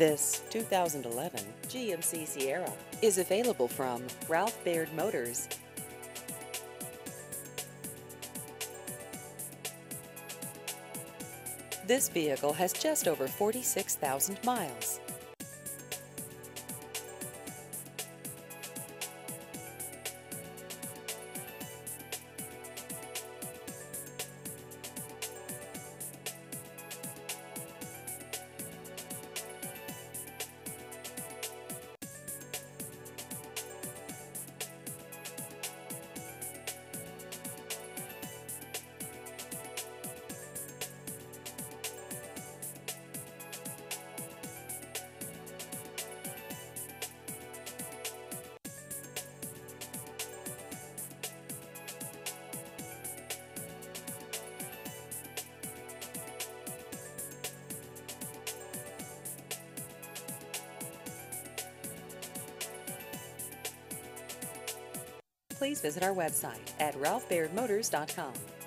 This 2011 GMC Sierra is available from Ralph Baird Motors. This vehicle has just over 46,000 miles. Please visit our website at ralphbairdmotors.com.